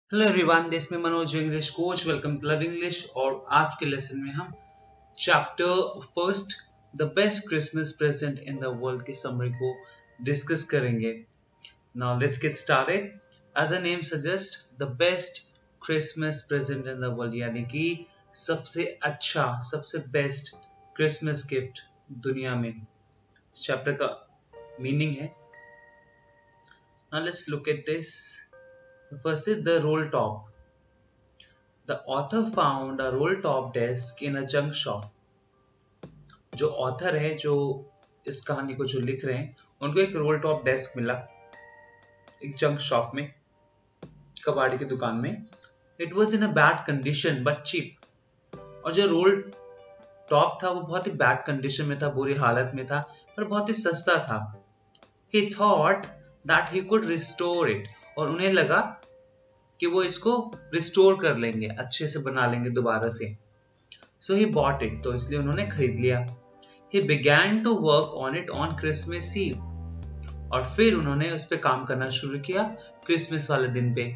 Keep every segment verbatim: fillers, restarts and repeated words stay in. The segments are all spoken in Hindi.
हेलो एवरीवन, दिस में Manoj English coach. Welcome to love English. और आज के लेसन में हम chapter first the best Christmas present in the world की समरी को डिस्कस करेंगे। Now let's get started. As the name suggest, the best Christmas present in the world, यानी कि सबसे अच्छा, सबसे बेस्ट क्रिसमस गिफ्ट दुनिया में। इस चैप्टर का मीनिंग है। Now let's look at this. First is the roll top. The author found a roll top desk in a junk shop. जो ऑथर है, जो इस कहानी को जो लिख रहे हैं, उनको एक रोल टॉप डेस्क मिला एक जंक शॉप में, कबाड़ी की दुकान में। It was in a bad condition but cheap. और जो रोल टॉप था वो बहुत ही बैड कंडीशन में था, बुरी हालत में था, पर बहुत ही सस्ता था। He thought that he could restore it. और उन्हें लगा कि वो इसको रिस्टोर कर लेंगे, अच्छे से बना लेंगे दोबारा से। सो ही बॉट इट, तो इसलिए उन्होंने खरीद लिया। He began to work on it on Christmas Eve. और फिर उन्होंने उस पर काम करना शुरू किया क्रिसमस वाले दिन पे।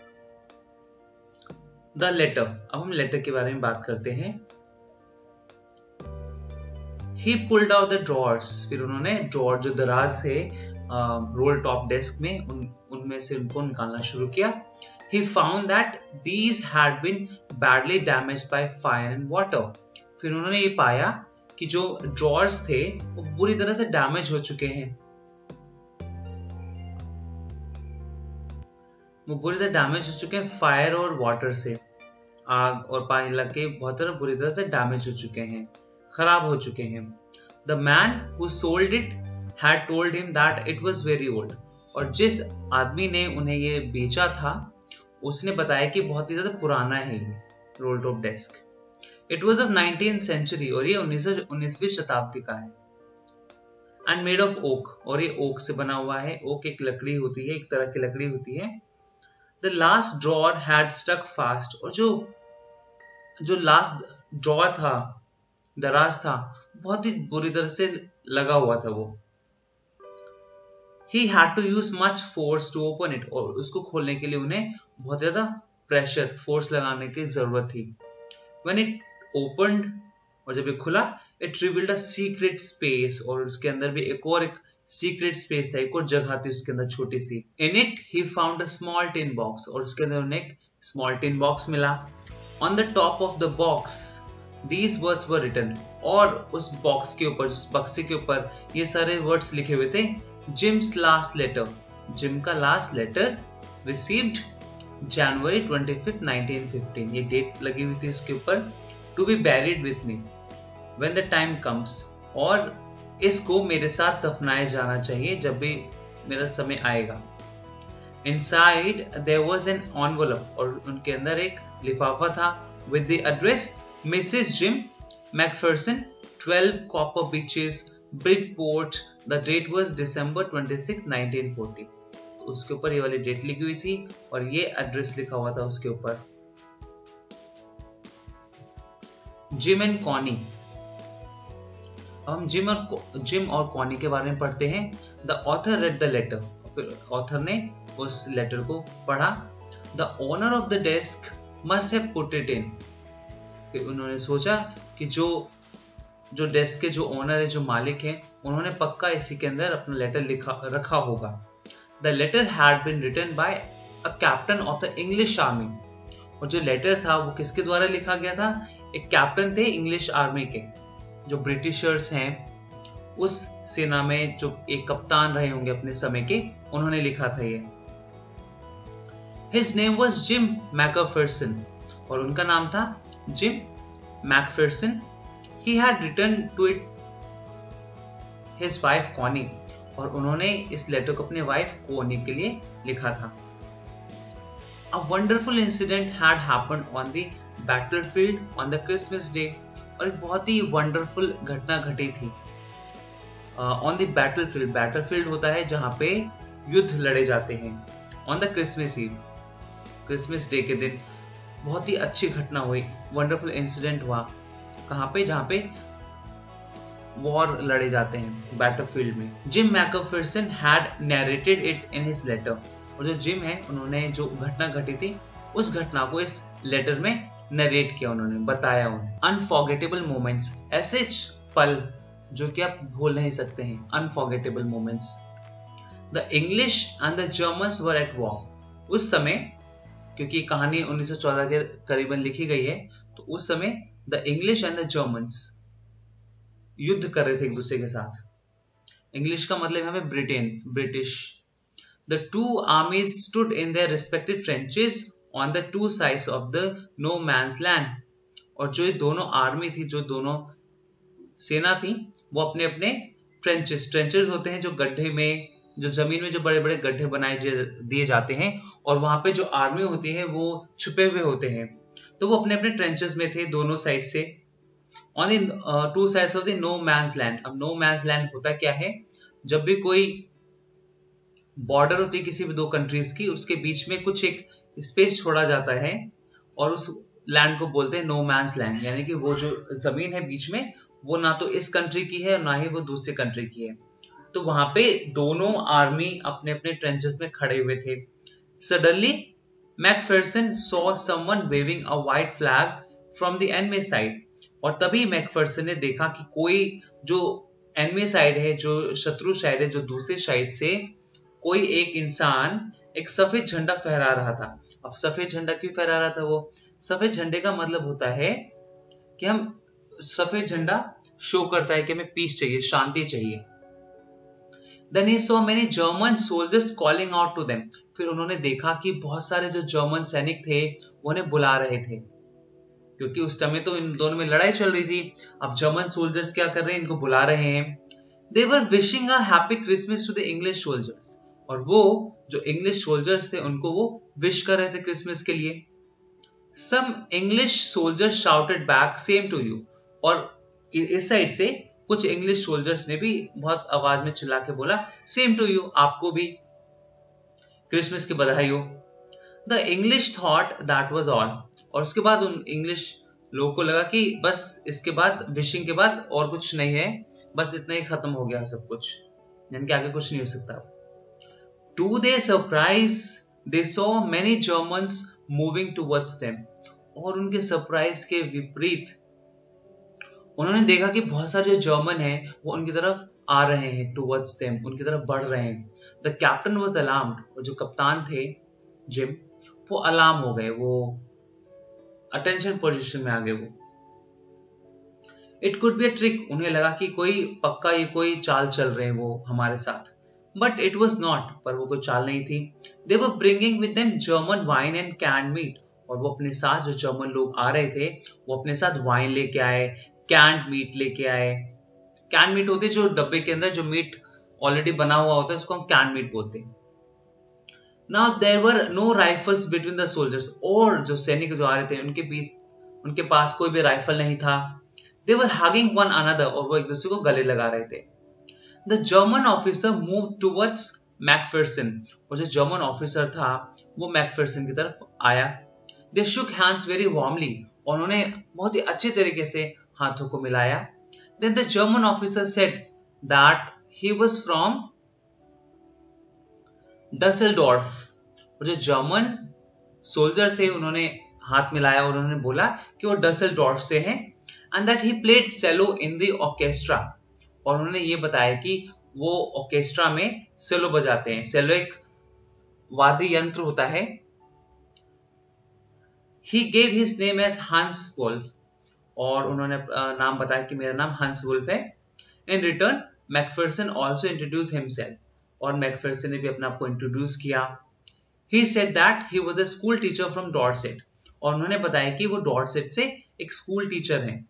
द लेटर, अब हम लेटर के बारे में बात करते हैं। He pulled out the drawers, फिर उन्होंने ड्रॉर जो दराज थे रोल टॉप डेस्क में, उन उनमें से उनको निकालना शुरू किया। He found that these had been badly damaged by fire and water. फिर उन्होंने ये पाया कि जो ड्रॉर्स थे वो बुरी तरह से डैमेज हो चुके हैं, वो बुरी तरह डैमेज हो चुके हैं फायर और वाटर से। आग और पानी लग के बहुत तरह बुरी तरह से डैमेज हो चुके हैं, खराब हो चुके हैं। The man who sold it had told him that it was very old. और जिस आदमी ने उन्हें ये बेचा था उसने बताया कि बहुत ही ज्यादा पुराना है ये roll top desk. It was of nineteenth century, और ये उन्नीसवीं शताब्दी का है। एंड मेड ऑफ ओक, और ये ओक से बना हुआ है। ओक एक लकड़ी होती है, एक तरह की लकड़ी होती है। The last drawer had stuck fast, और जो जो लास्ट ड्रॉर था, दराज था, बहुत ही बुरी तरह से लगा हुआ था वो। He had to use much force to open it, और उसको खोलने के लिए उन्हें बहुत ज्यादा प्रेशर, फोर्स लगाने की जरूरत थी। When it opened, और जब ये खुला, it revealed a secret space, और उसके अंदर भी एक और एक secret space था, एक और जगह थी उसके अंदर छोटी सी। In it he found a small tin box, और उसके अंदर उन्हें एक small tin box मिला। On the top of the box these words were written, और उस बॉक्स के ऊपर, उस बक्से के ऊपर ये सारे वर्ड्स लिखे हुए थे। Jim's last letter, जिम का last letter, received January twenty-fifth, nineteen fifteen, ये डेट लगी हुई थी इसके ऊपर। To be buried with me when the time comes, और इसको मेरे साथ दफनाया जाना चाहिए जब भी मेरा समय आएगा। Inside there was an envelope, और उनके अंदर एक लिफाफा था with the address Missus Jim McPherson, twelve Copper Beaches, Bridgeport. The date was December twenty-sixth, nineteen forty. उसके ऊपर ये वाली डेट लिखी हुई थी और ये एड्रेस लिखा हुआ था उसके ऊपर। जिम एंड कॉनी, अब हम जिम और जिम और कॉनी के बारे में पढ़ते हैं। The author read the letter, फिर ऑथर ने उस लेटर को पढ़ा। The owner of the desk must have put it in, फिर उन्होंने सोचा कि जो जो डेस्क के जो ओनर है, जो मालिक है, उन्होंने पक्का इसी के अंदर अपना लेटर लिखा रखा होगा। The letter had been written by a captain of the English army, और जो लेटर था वो किसके द्वारा लिखा गया था? एक कैप्टन थे इंग्लिश आर्मी के, जो ब्रिटिशर्स हैं उस सेना में, जो एक कप्तान रहे होंगे अपने समय के, उन्होंने लिखा था ये। His name was Jim McPherson, और उनका नाम था Jim McPherson. He had written to it his wife Connie, और उन्होंने इस लेटर को अपने वाइफ कोनी के लिए लिखा था। A wonderful incident had happened on the battlefield on the Christmas day, और एक बहुत ही वंडरफुल घटना घटी थी ऑन द बैटलफील्ड। बैटलफील्ड होता है जहां पे युद्ध लड़े जाते हैं। On the Christmas eve, Christmas day के दिन बहुत ही अच्छी घटना हुई, वंडरफुल इंसिडेंट हुआ। कहां पे? जहां पे वॉर लड़े जाते हैं, बैटलफील्ड में। Jim McPherson had narrated it in his letter, और जो जिम है उन्होंने जो घटना घटी थी उस घटना को इस लेटर में नरेट किया, उन्होंने बताया उन्हें। अनफॉरगेटेबल मोमेंट्स, ऐसे पल जो कि आप भूल नहीं सकते हैं, unforgettable moments. The English and the Germans were at war, उस समय, क्योंकि कहानी उन्नीस सौ चौदह के करीबन लिखी गई है, तो उस समय the English and the Germans युद्ध कर रहे थे एक दूसरे के साथ। इंग्लिश का मतलब हमें Britain, British. The two armies stood in their respective trenches on the two sides of the no man's land, और जो ये दोनों आर्मी थी, जो दोनों सेना थी, वो अपने अपने ट्रेंचेस, ट्रेंचेस होते हैं जो गड्ढे में, जो जमीन में जो बड़े बड़े गड्ढे बनाए दिए जाते हैं, और वहां पे जो आर्मी होती है वो छुपे हुए होते हैं, तो वो अपने अपने ट्रेंचेस में थे दोनों साइड से। On the two sides of the no man's land. अब नो मैंस लैंड होता क्या है, जब भी कोई बॉर्डर होती है किसी भी दो कंट्रीज की, उसके बीच में कुछ एक स्पेस छोड़ा जाता है और उस लैंड को बोलते हैं नो मैंस लैंड, यानी कि वो जो जमीन है बीच में, वो ना तो इस कंट्री की है और ना ही वो दूसरी कंट्री की है। तो वहां पे दोनों आर्मी अपने अपने ट्रेंचेस में खड़े हुए थे। Suddenly McPherson saw someone waving a white flag from the enemy side, और तभी मैकफेरसन ने देखा कि कोई जो एनिमी साइड है, जो शत्रु साइड है, जो दूसरी साइड से कोई एक इंसान एक सफेद झंडा फहरा रहा था। अब सफेद झंडा क्यों फहरा रहा था वो? सफेद झंडे का मतलब होता है कि हम, सफेद झंडा शो करता है कि हमें पीस चाहिए, शांति चाहिए। Then he saw many German soldiers calling out to them. फिर उन्होंने देखा कि बहुत सारे जो जर्मन सैनिक थे वो उन्हें बुला रहे थे, क्योंकि उस समय तो इन दोनों में लड़ाई चल रही थी। अब जर्मन सोल्जर्स क्या कर रहे हैं, इनको बुला रहे हैं। They were wishing a happy Christmas to the English soldiers. और वो जो इंग्लिश सोल्जर्स थे उनको वो विश कर रहे थे क्रिसमस के लिए। Some English soldiers shouted back, same to you. और इस साइड से कुछ इंग्लिश सोल्जर्स ने भी बहुत आवाज में चिल्ला के बोला, सेम टू यू, आपको भी क्रिसमस की बधाई हो। The English thought that was all, और उसके बाद उन इंग्लिश लोगों को लगा कि बस इसके बाद, विशिंग के बाद और कुछ नहीं है, बस इतना ही खत्म हो गया सब कुछ, यानी कि आगे कुछ नहीं हो सकता। To their surprise they saw many Germans moving towards them, और उनके सरप्राइज के विपरीत उन्होंने देखा कि बहुत सारे जो जर्मन हैं वो उनकी तरफ आ रहे हैं, टुवर्ड्स देम, उनकी तरफ बढ़ रहे हैं। द कैप्टन वाज अलार्म्ड, और जो कप्तान थे जिम, वो अलार्म हो गए, वो अटेंशन पोजीशन में आ गए। वो it could be a trick, उन्हें लगा कि कोई पक्का ये कोई चाल चल रहे हैं वो हमारे साथ, बट इट वाज नॉट, पर वो कोई चाल नहीं थी। They were bringing with them German wine and canned meat, और वो अपने साथ जो जर्मन लोग आ रहे थे वो अपने साथ वाइन लेके आए, कैंड मीट लेके आए। कैंड मीट होते जो डब्बे के अंदर जो मीट ऑलरेडी बना हुआ होता है, उसको हम कैंड मीट बोलते हैं। Now there were no rifles between the soldiers, और जो सैनिक जो आ रहे थे उनके बीच, उनके पास कोई भी राइफल नहीं था। They were hugging one another, और वो एक दूसरे को गले लगा रहे थे। The German officer move towards McPherson, और जो जर्मन ऑफिसर था वो मैकफेरसन की तरफ आया। They shook hands very warmly, और उन्होंने बहुत ही अच्छे तरीके से हाथों को मिलाया। Then the German officer said that he was from Dusseldorf, और जो जर्मन सोल्जर थे उन्होंने हाथ मिलाया और उन्होंने बोला कि वो डसेल्डॉर्फ से हैं, and that he played cello in the orchestra, और उन्होंने ये बताया कि वो ऑर्केस्ट्रा में सेलो बजाते हैं। सेलो एक वाद्य यंत्र होता है। He gave his name as Hans Wolf, और उन्होंने नाम बताया कि मेरा नाम हंस वुल्फ है। In return McPherson also introduce himself, और मैकफेरसन ने भी अपने आप को इंट्रोड्यूस किया। He said that he was a school teacher from Dorset, और उन्होंने बताया कि वो डॉर्सेट से एक स्कूल टीचर हैं।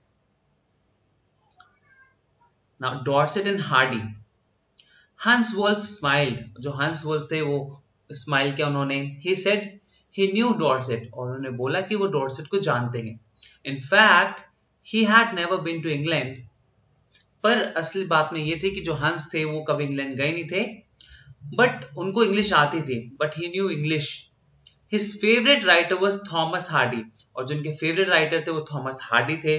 Now Dorset and Hardy. Hans Wolf smiled, जो हंस वुल्फ थे वो स्माइल किया उन्होंने। He said he knew Dorset, और उन्होंने बोला कि वो डॉर्सेट को जानते हैं। In fact, he had never been to England. पर असली बात में ये थी कि जो हंस थे वो कभी इंग्लैंड गए नहीं थे, बट उनको इंग्लिश आती थी, but he knew English. His favorite writer was Thomas Hardy, और जो उनके फेवरेट राइटर थे वो थॉमस हार्डी थे।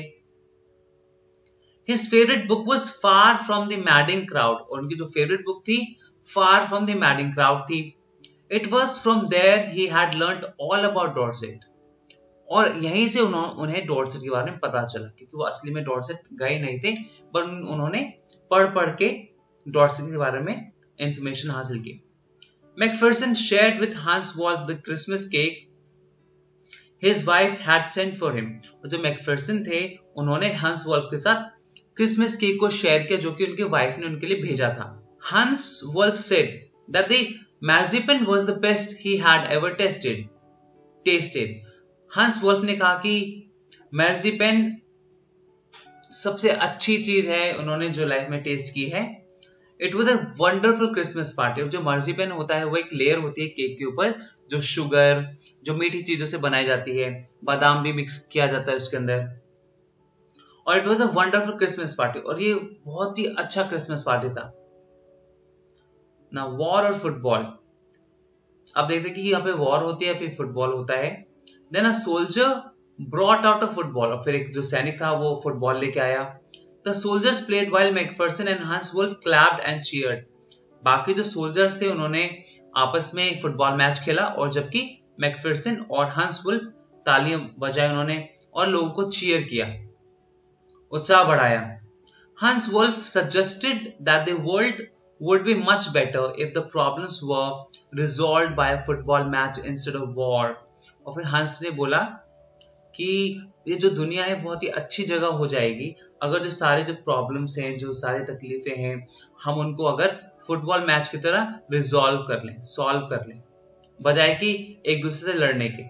His favorite book was Far from the Madding Crowd, और उनकी जो फेवरेट बुक थी Far from the Madding Crowd थी। It was from there he had learned all about Dorset. और यहीं से उन्होंने उन्हें डॉर्सेट के बारे में पता चला, क्योंकि वो असली में डॉर्सेट गए नहीं थे, पर उन्होंने पढ़ पढ़ के डॉर्सेट के बारे में इंफॉर्मेशन हासिल की. McPherson shared with Hans Wolf the Christmas cake his wife had sent for him. जो मैकफिर्सन थे उन्होंने हंस वॉल्फ के साथ क्रिसमस केक को शेयर किया जो कि उनके वाइफ ने उनके लिए भेजा था. Hans Wolf said that the marzipan was the best he had ever tasted tasted. Hans Wolf ने कहा कि marzipan सबसे अच्छी चीज है उन्होंने जो लाइफ में टेस्ट की है. It was a wonderful Christmas party. जो marzipan होता है वो एक लेयर होती है केक के ऊपर जो शुगर, जो मीठी चीजों से बनाई जाती है, बादाम भी मिक्स किया जाता है उसके अंदर. और it was a wonderful Christmas party, और ये बहुत ही अच्छा क्रिसमस पार्टी था. ना वॉर और फुटबॉल. अब देखते हैं कि यहाँ पे वॉर होती है फिर फुटबॉल होता है. Then a soldier brought out a football. और फिर एक जो सैनिक था वो फुटबॉल लेके आया. The soldiers played while McPherson and Hans Wolf clapped and cheered. बाकी जो सोल्जर्स थे उन्होंने आपस में फुटबॉल मैच खेला, और जबकि मैकफिर्सन और हंस वुल्फ तालियां बजाई उन्होंने और लोगों को चीयर किया, उत्साह बढ़ाया. Hans Wolf suggested that the world would be much better if the problems were resolved by a football match instead of war. और फिर हंस ने बोला कि ये जो दुनिया है बहुत ही अच्छी जगह हो जाएगी अगर जो सारे जो प्रॉब्लम्स हैं, जो सारी तकलीफें हैं, हम उनको अगर फुटबॉल मैच की तरह रिजॉल्व कर लें, सॉल्व कर लें, बजाय कि एक दूसरे से लड़ने के.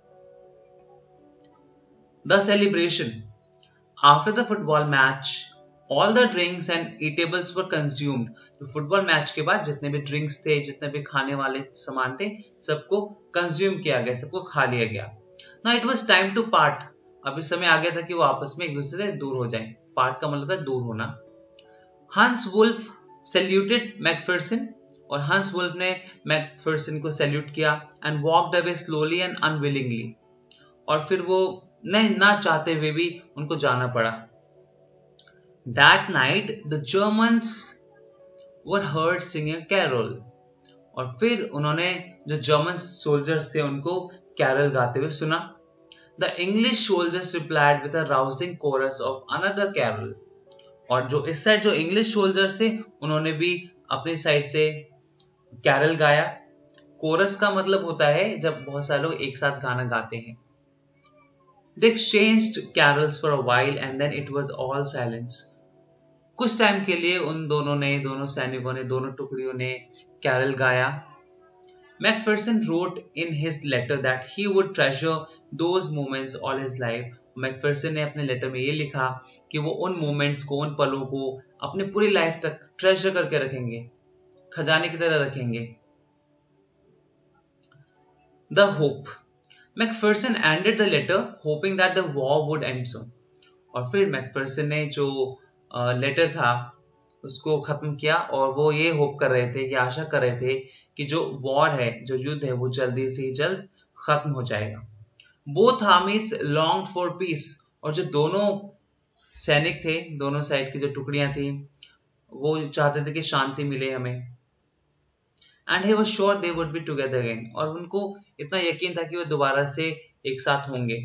The celebration. After the football match All the drinks and eatables were consumed. तो फुटबॉल मैच के बाद जितने भी ड्रिंक्स थे, जितने भी खाने वाले सामान थे, सबको कंज्यूम किया गया, सबको खा लिया गया. Now it was time to part. अब इस समय आ गया था कि वो आपस में एक दूसरे से दूर हो जाएं. पार्ट का मतलब था दूर होना. हंस वुल्फ सैल्यूटेड मैकफिर्सन. और हंस वुल्फ ने मैकफिर्सन को सैल्यूट किया and walked away slowly and unwillingly. और फिर वो नहीं ना चाहते हुए भी उनको जाना पड़ा. That night the Germans were heard singing a carol. और फिर उन्होंने जो जर्मन सोल्जर्स थे उनको कैरल गाते हुए सुना. The English soldiers replied with a rousing chorus of another carol. और जो इस साइड जो इंग्लिश सोल्जर्स थे उन्होंने भी अपनी साइड से कैरल गाया. कोरस का मतलब होता है जब बहुत सारे लोग एक साथ गाना गाते हैं. They exchanged carols for a while and then it was all silence. कुछ टाइम के लिए उन दोनों ने, दोनों सैनिकों ने, दोनों टुकड़ियों ने कैरल गाया. मैकफिर्सन wrote in his letter that he would treasure those moments all his life. मैकफिर्सन ने अपने लेटर में ये लिखा कि वो उन मोमेंट्स को, उन पलों को अपनी पूरी लाइफ तक ट्रेजर करके रखेंगे, खजाने की तरह रखेंगे. The hope. मैकफिर्सन ended the letter hoping that the war would end soon. और फिर मैकफिर्सन ने जो लेटर uh, था उसको खत्म किया, और वो ये होप कर रहे थे, ये आशा कर रहे थे कि जो वॉर है, जो युद्ध है, वो जल्दी से ही जल्द खत्म हो जाएगा. Both armies longed for peace. और जो दोनों सैनिक थे, दोनों साइड की जो टुकड़ियां थी, वो चाहते थे कि शांति मिले हमें. And he was sure they would be together again. और उनको इतना यकीन था कि वो दोबारा से एक साथ होंगे.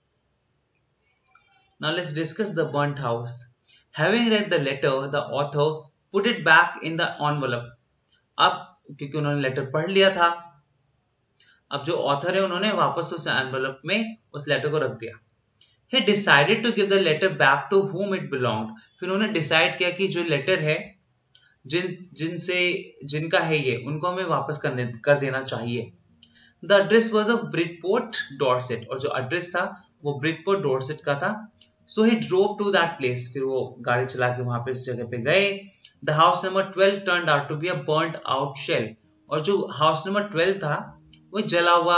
Now let's discuss the burnt house. Having read the letter, the author put it back in the envelope. अब क्योंकि उन्होंने लेटर पढ़ लिया था, अब जो ऑथर है उन्होंने वापस उस एनवेलप में उस लेटर को रख दिया. He decided to give the letter back to whom it belonged. फिर उन्होंने डिसाइड किया कि जो लेटर है, जिन जिनसे जिनका है ये, उनको हमें वापस करने कर देना चाहिए. The address was of Bridport, Dorset. और जो एड्रेस था वो ब्रिडपोर्ट डॉर्सेट का था. So he drove to that place. फिर वो गाड़ी चला के वहां पे उस जगह पे गए. The house number twelve turned out to be a burnt out shell. और जो हाउस नंबर ट्वेल्व था वो जला हुआ,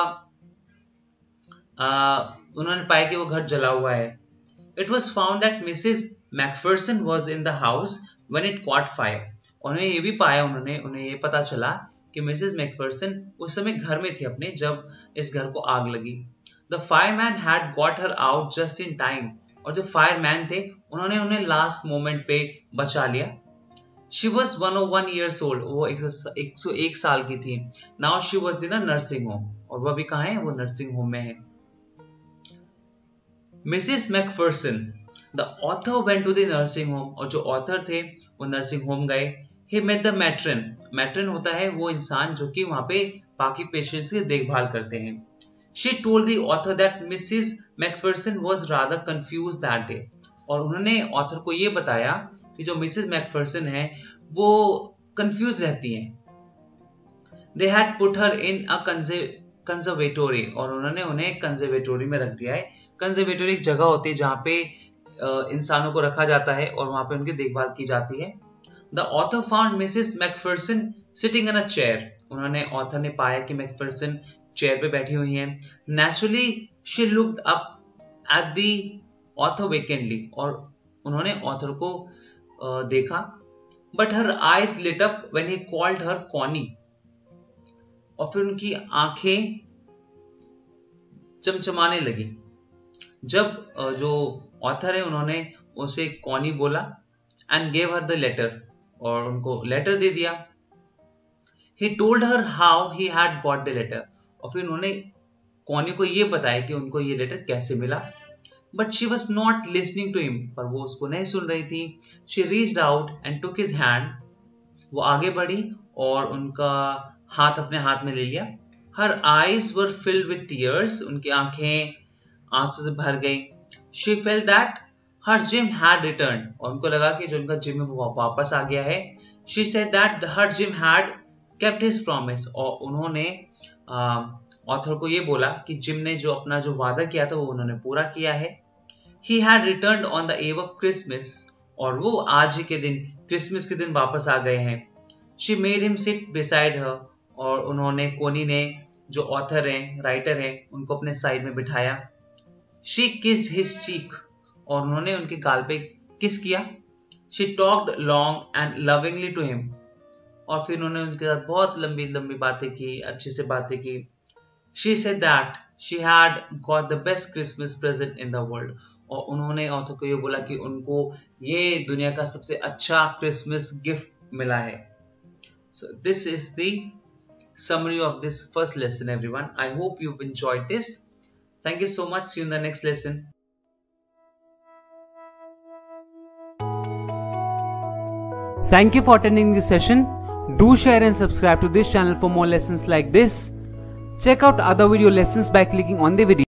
आ, उन्होंने पाया कि वो घर जला हुआ है. It was found that Missus Macpherson was in the house when it caught fire. उन्होंने ये भी पाया, उन्होंने उन्हें ये पता चला कि मिसेस मैकफिर्सन उस समय घर में थी अपने जब इस घर को आग लगी. The fireman had got her out just in time. और जो फायरमैन थे उन्होंने उन्हें लास्ट मोमेंट पे बचा लिया. She was one oh one years old. वो एक सौ एक साल की थी. Now she was in a nursing home. और वो अभी कहाँ है? वो nursing home में है. Missus Macpherson, the author went to the nursing home. और जो author थे वो nursing home गए. He met the matron. Matron होता है वो इंसान जो कि वहाँ पे बाकी पेशेंट्स की देखभाल करते हैं. She told the author that Missus Macpherson was rather confused that day. और उन्होंने author को ये बताया कि जो मिसेस मैकफर्सन है वो कंफ्यूज रहती हैं. They had put her in a conservatory. और उन्होंने उन्हें कंजर्वेटोरी में रख दिया है. कंजर्वेटोरी एक जगह होती है जहाँ पे इंसानों को रखा जाता है और वहाँ पे उनकी देखभाल की जाती है. The author found Missus Macpherson sitting in a chair. उन्होंने ऑथर ने पाया कि मैकफर्सन चेयर पे बैठी हुई हैं. Naturally she looked up at the author vacantly. और उन्होंने ऑथर को Uh, देखा. But her eyes lit up when he called her Connie. और फिर उनकी आंखें चमचमाने लगी जब uh, जो ऑथर है उन्होंने उसे कॉनी बोला. and gave her the letter. और उनको लेटर दे दिया. He told her how he had got the letter. और फिर उन्होंने कॉनी को ये बताया कि उनको ये लेटर कैसे मिला. But she was not listening to him. पर वो उसको नहीं सुन रही थी. She reached out and took his hand. वो आगे बढ़ी और उनका हाथ अपने हाथ में ले लिया. Her eyes were filled with tears. उनकी आंखें आंसू से भर गई. She felt that her Jim had returned. और उनको लगा कि जो उनका जिम है वो वापस आ गया है. She said that her Jim had kept his promise. और उन्होंने ऑथर को ये बोला कि जिम ने जो अपना जो वादा किया था वो उन्होंने पूरा किया है. He had returned on the eve of Christmas. और वो आज ही के दिन क्रिसमस के दिन वापस आ गए हैं. She made him sit beside her. और उन्होंने कोनी ने जो ऑथर हैं राइटर हैं उनको अपने साइड में बिठाया. She kissed his cheek. और उन्होंने उनके गाल पे किस किया. She talked long and lovingly to him. और फिर उन्होंने उनके साथ बहुत लंबी लंबी बातें की, अच्छी से बातें की. She said that she had got the best Christmas present in the world. और उन्होंने ऑथर को ये बोला कि उनको ये दुनिया का सबसे अच्छा क्रिसमस गिफ्ट मिला है. So this is the summary of this first lesson, everyone. I hope you've enjoyed this. Thank you so much. See you in the next lesson. Thank you for attending this session. Do share and subscribe to this channel for more lessons like this. Check out other video lessons by clicking on the video.